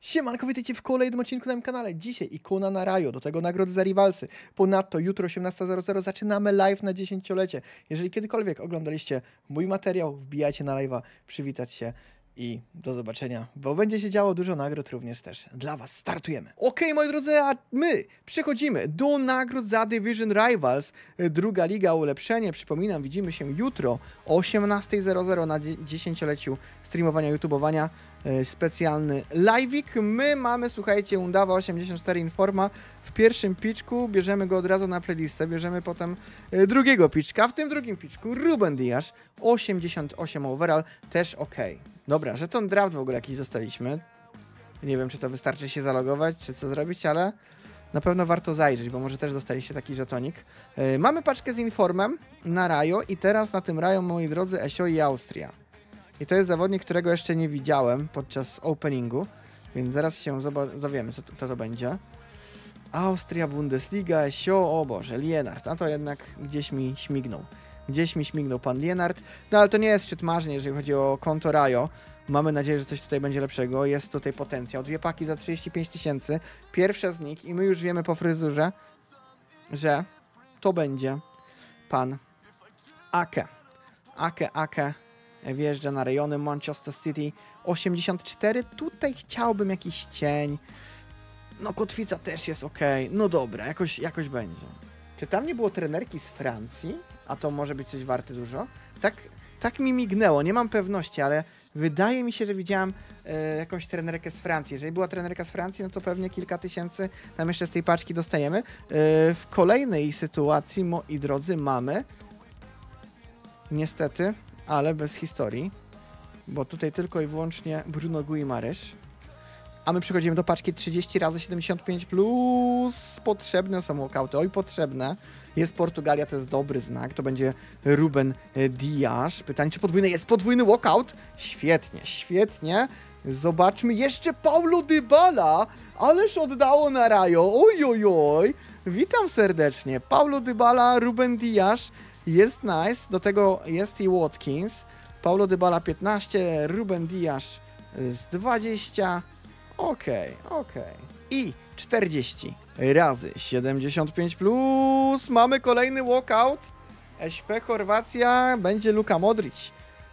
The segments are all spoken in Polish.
Siemanko, witajcie w kolejnym odcinku na moim kanale. Dzisiaj ikona na Rajo, do tego nagrody za Rivalsy. Ponadto jutro 18:00 zaczynamy live na 10-lecie. Jeżeli kiedykolwiek oglądaliście mój materiał, wbijajcie na live'a, przywitać się i do zobaczenia, bo będzie się działo dużo nagród również też dla was. Startujemy. Okej, moi drodzy, a my przechodzimy do nagród za Division Rivals. Druga liga, ulepszenie. Przypominam, widzimy się jutro o 18:00 na 10-leciu streamowania, youtubowania. Specjalny live'ik. My mamy, słuchajcie, Undawa 84 Informa w pierwszym pitchku, bierzemy go od razu na playlistę, bierzemy potem drugiego pitchka, w tym drugim pitchku Ruben Dias 88 overall, też ok. Dobra, żeton draft w ogóle jakiś dostaliśmy. Nie wiem, czy to wystarczy się zalogować, czy co zrobić, ale na pewno warto zajrzeć, bo może też dostaliście taki żetonik. Mamy paczkę z Informem na Rajo i teraz na tym Rajo, moi drodzy, Esio i Austria. I to jest zawodnik, którego jeszcze nie widziałem podczas openingu, więc zaraz się dowiemy, co to będzie. Austria, Bundesliga, Esio, o Boże, Lienard, a to jednak gdzieś mi śmignął. Gdzieś mi śmignął pan Lienard, no ale to nie jest szczyt marzeń, jeżeli chodzi o konto Rajo. Mamy nadzieję, że coś tutaj będzie lepszego, jest tutaj potencjał. 2 paki za 35 000, pierwsza z nich i my już wiemy po fryzurze, że to będzie pan Ake. Ake wjeżdża na rejony Manchester City 84. Tutaj chciałbym jakiś cień. No kotwica też jest ok. No dobra, jakoś będzie. Czy tam nie było trenerki z Francji? A to może być coś warte dużo? Tak mi mignęło, nie mam pewności, ale wydaje mi się, że widziałem jakąś trenerkę z Francji. Jeżeli była trenerka z Francji, no to pewnie kilka tysięcy tam jeszcze z tej paczki dostajemy. W kolejnej sytuacji, moi drodzy, mamy niestety, ale bez historii, bo tutaj tylko i wyłącznie Bruno Guimaraes. A my przechodzimy do paczki 30 razy 75 plus. Potrzebne są walkouty. Oj, potrzebne. Jest Portugalia, to jest dobry znak. To będzie Ruben Dias. Pytanie, czy podwójny? Jest podwójny walkout? Świetnie, świetnie. Zobaczmy jeszcze Paulo Dybala. Ależ oddało na Rajo. Oj, oj, oj. Witam serdecznie. Paulo Dybala, Ruben Dias. Jest nice. Do tego jest i Watkins. Paulo Dybala 15, Ruben Dias z 20. Okej. I 40 razy 75 plus. Mamy kolejny walkout. SP Chorwacja, będzie Luka Modric.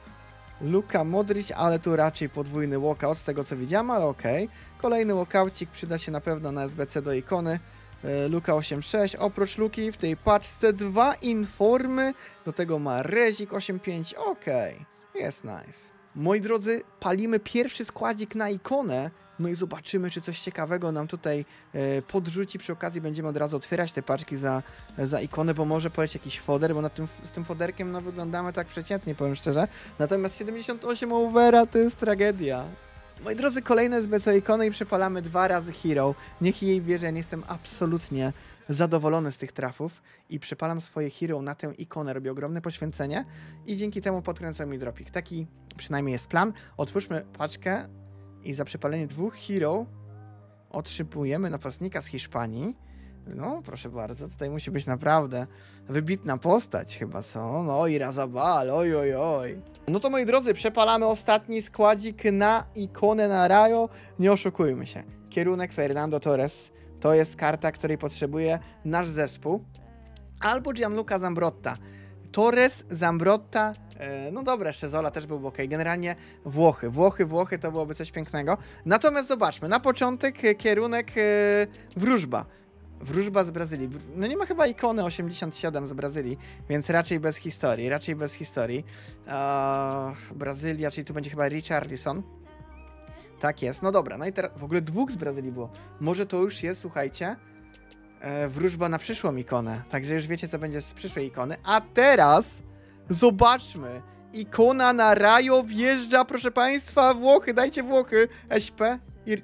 Ale tu raczej podwójny walkout z tego co widziałem, ale okej. Kolejny walkoucik przyda się na pewno na SBC do ikony. Luka 8.6, oprócz Luki w tej paczce 2 informy, do tego ma Rezik 8.5, okej, jest nice. Moi drodzy, palimy pierwszy składzik na ikonę, no i zobaczymy, czy coś ciekawego nam tutaj podrzuci. Przy okazji będziemy od razu otwierać te paczki za ikonę, bo może polecieć jakiś foder, bo z tym foderkiem no, wyglądamy tak przeciętnie, powiem szczerze. Natomiast 78 overa to jest tragedia. Moi drodzy, kolejne SBC ikony i przepalamy 2 razy Hero. Niech jej wierzę, ja nie jestem absolutnie zadowolony z tych trafów i przepalam swoje Hero na tę ikonę, robię ogromne poświęcenie i dzięki temu podkręcam mi dropik. Taki przynajmniej jest plan. Otwórzmy paczkę i za przepalenie 2 Hero otrzymujemy napastnika z Hiszpanii. No, proszę bardzo, tutaj musi być naprawdę wybitna postać chyba, co? No i Razabal, oj. No to moi drodzy, przepalamy ostatni składzik na ikonę na Rajo. Nie oszukujmy się. Kierunek Fernando Torres to jest karta, której potrzebuje nasz zespół. Albo Gianluca Zambrotta. Torres, Zambrotta, no dobra, jeszcze Zola też byłby ok. Generalnie Włochy to byłoby coś pięknego. Natomiast zobaczmy, na początek kierunek Wróżba z Brazylii. No nie ma chyba ikony 87 z Brazylii, więc raczej bez historii. Brazylia, czyli tu będzie chyba Richarlison. Tak jest, no dobra. No i teraz w ogóle 2 z Brazylii było. Może to już jest, słuchajcie, wróżba na przyszłą ikonę. Także już wiecie, co będzie z przyszłej ikony. A teraz zobaczmy. Ikona na Rajo wjeżdża, proszę Państwa, Włochy, dajcie Włochy. SP i...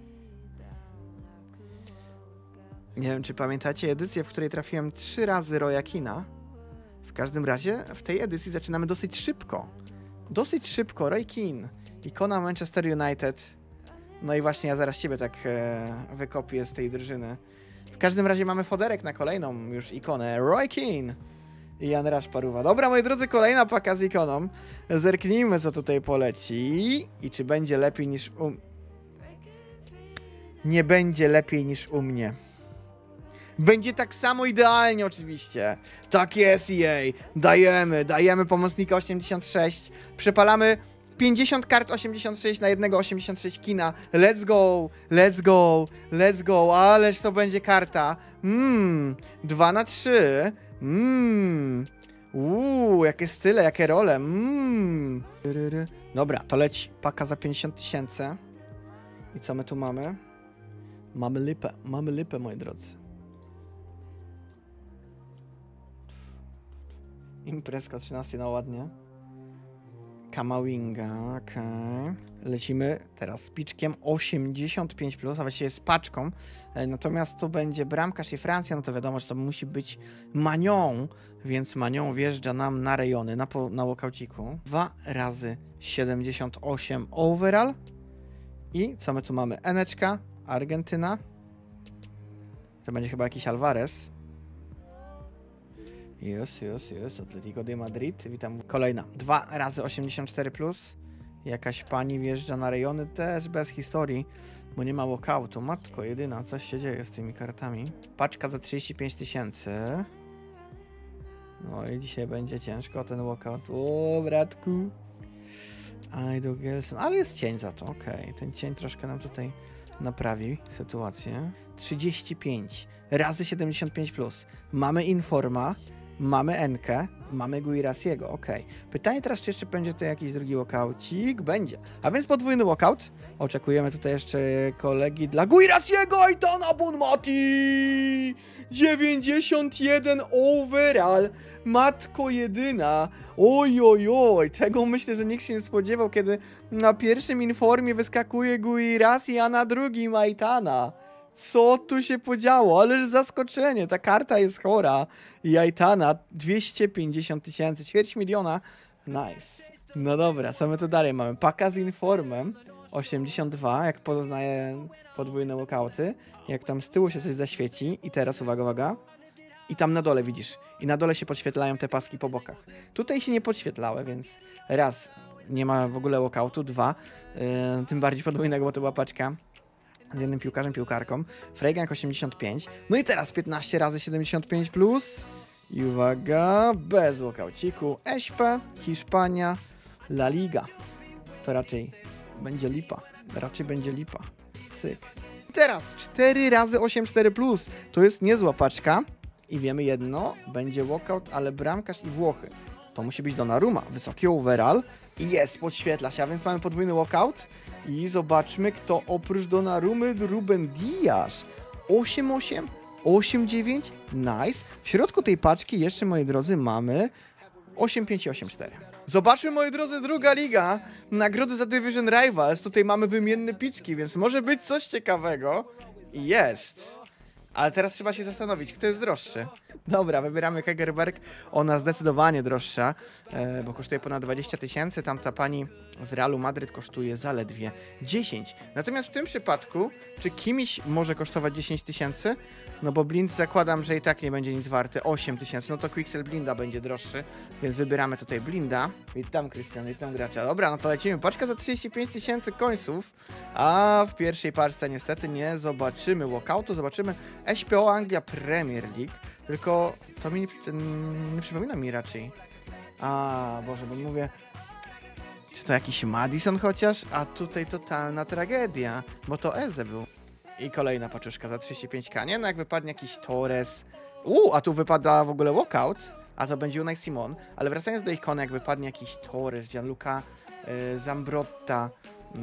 Nie wiem, czy pamiętacie edycję, w której trafiłem 3 razy Roya Keane'a. W każdym razie w tej edycji zaczynamy dosyć szybko. Roy Keane, ikona Manchester United. No i właśnie ja zaraz ciebie tak wykopię z tej drużyny. W każdym razie mamy foderek na kolejną już ikonę. Roy Keane i Jan Raszparuwa. Dobra, moi drodzy, kolejna paka z ikoną. Zerknijmy, co tutaj poleci i czy będzie lepiej niż nie będzie lepiej niż u mnie. Będzie tak samo idealnie oczywiście. Tak jest, EA. Dajemy pomocnika 86. Przepalamy 50 kart 86 na jednego 86 kina. Let's go, let's go, let's go. Ależ to będzie karta. 2 na 3. Jakie style, jakie role. Dobra, to leci. Paka za 50 000. I co my tu mamy? Mamy lipę, moi drodzy. Imprezka 13 na ładnie. Kamawinga, okej. Lecimy teraz z piczkiem 85+, a właściwie z paczką. Natomiast tu będzie bramkarz i Francja, no to wiadomo, że to musi być Magnon, więc Magnon wjeżdża nam na rejony, na walkouciku. 2 razy 78 overall. I co my tu mamy? Eneczka, Argentyna. To będzie chyba jakiś Alvarez. Jest. Atletico de Madrid. Witam. Kolejna. 2 razy 84+. Jakaś pani wjeżdża na rejony też bez historii, bo nie ma walkoutu. Matko jedyna, coś się dzieje z tymi kartami. Paczka za 35 000. No i dzisiaj będzie ciężko ten walkout. O, bratku. Aido Gelson. Ale jest cień za to, okej. Ten cień troszkę nam tutaj naprawi sytuację. 35 razy 75+. Mamy Informa. Mamy Enkę, mamy Guirasiego, okej. Pytanie teraz, czy jeszcze będzie tutaj jakiś drugi walkoucik? Będzie. A więc podwójny walkout. Oczekujemy tutaj jeszcze kolegi dla Guirasiego, Aitana Bonmati! 91 overall. Matko jedyna. Oj. Tego myślę, że nikt się nie spodziewał, kiedy na pierwszym informie wyskakuje Guirasi, a na drugim Aitana. Co tu się podziało? Ależ zaskoczenie, ta karta jest chora. I Aitana 250 000, ćwierć miliona. Nice. No dobra, co my tu dalej mamy? Paka z informem 82, jak poznaje podwójne walkouty. Jak tam z tyłu się coś zaświeci. I teraz uwaga. I tam na dole widzisz. I na dole się podświetlają te paski po bokach. Tutaj się nie podświetlały, więc raz, nie ma w ogóle walkoutu, 2, tym bardziej podwójnego, bo to była paczka z jednym piłkarzem, piłkarką. Freigang 85. No i teraz 15 razy 75+. I uwaga, bez walkouciku. SP, Hiszpania, La Liga. To raczej będzie lipa. Cyk. I teraz 4 razy 84+. To jest niezła paczka. I wiemy jedno, będzie walkout, ale bramkarz i Włochy. To musi być Donnarumma. Wysoki overall. I jest, podświetla się, a więc mamy podwójny walkout. I zobaczmy, kto oprócz Donnarummy, Ruben Dias. 8-8, 8-9, nice. W środku tej paczki jeszcze, moi drodzy, mamy 8-5 i 8-4. Zobaczmy, moi drodzy, druga liga. Nagrody za Division Rivals. Tutaj mamy wymienne piczki, więc może być coś ciekawego. I jest. Ale teraz trzeba się zastanowić, kto jest droższy. Dobra, wybieramy Hegerberg. Ona zdecydowanie droższa, bo kosztuje ponad 20 000. Tamta pani z Realu Madryt kosztuje zaledwie 10. Natomiast w tym przypadku, czy kimś może kosztować 10 000? No bo blind zakładam, że i tak nie będzie nic warty. 8 000. No to Quixel blinda będzie droższy, więc wybieramy tutaj blinda. Witam Krystian, witam gracza. Dobra, no to lecimy. Paczka za 35 000 końców, a w pierwszej paczce niestety nie zobaczymy walkoutu. Zobaczymy SPO Anglia Premier League. Tylko to mi nie przypomina mi raczej. A, Boże, bo mówię, czy to jakiś Madison chociaż? A tutaj totalna tragedia, bo to Eze był. I kolejna paczuszka za 35k, nie? No jak wypadnie jakiś Torres. A tu wypada w ogóle walkout, a to będzie Unai Simon. Ale wracając do ikony, jak wypadnie jakiś Torres, Gianluca Zambrotta,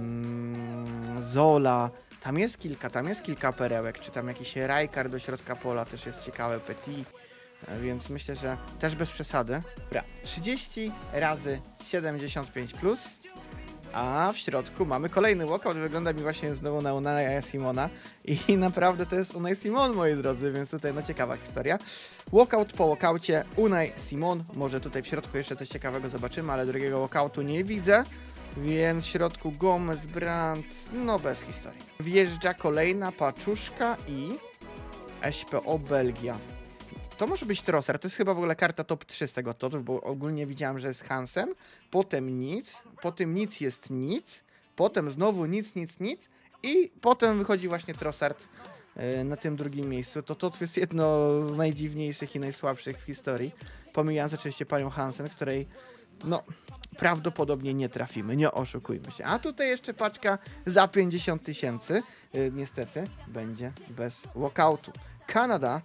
Zola. Tam jest kilka perełek, czy tam jakiś Rijkaard do środka pola też jest ciekawe, Petit, więc myślę, że też bez przesady. Dobra, 30 razy 75+, a w środku mamy kolejny walkout, wygląda mi właśnie znowu na Unai Simona i naprawdę to jest Unai Simon, moi drodzy, więc tutaj no ciekawa historia. Walkout po walkoucie, Unai Simon, może tutaj w środku jeszcze coś ciekawego zobaczymy, ale drugiego walkoutu nie widzę. Więc w środku Gomez, Brandt, no bez historii. Wjeżdża kolejna paczuszka i SPO Belgia. To może być Trossard, to jest chyba w ogóle karta top 3 z tego totu, bo ogólnie widziałem, że jest Hansen, potem nic jest nic, potem znowu nic I potem wychodzi właśnie Trossard na tym drugim miejscu. To jest jedno z najdziwniejszych i najsłabszych w historii. Pomijając oczywiście panią Hansen, której no prawdopodobnie nie trafimy, nie oszukujmy się. A tutaj jeszcze paczka za 50 000. Niestety będzie bez walkoutu. Kanada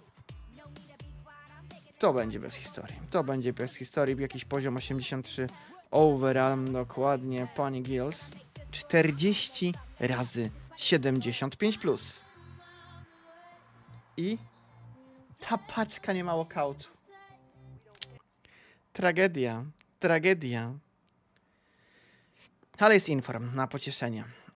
to będzie bez historii. To będzie bez historii. Jakiś poziom 83 overall, dokładnie. Pani Gills 40 razy 75 plus. I ta paczka nie ma walkoutu. Tragedia. Ale jest inform na pocieszenie.